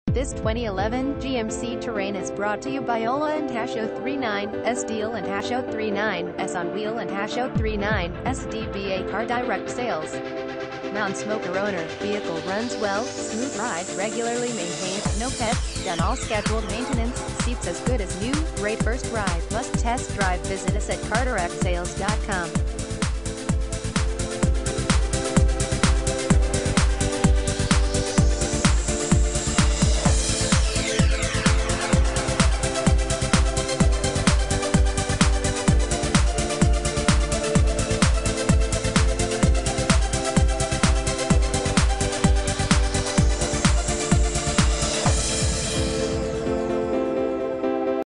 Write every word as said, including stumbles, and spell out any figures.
This twenty eleven G M C Terrain is brought to you by Ola and Hash oh three nine S Deal and Hash oh three nine S on Wheel and Hash oh three nine S D B A Car Direct Sales. Non-smoker owner, vehicle runs well, smooth ride, regularly maintained, no pets, done all scheduled maintenance, seats as good as new, great first ride, must test drive. Visit us at car direct sales dot com.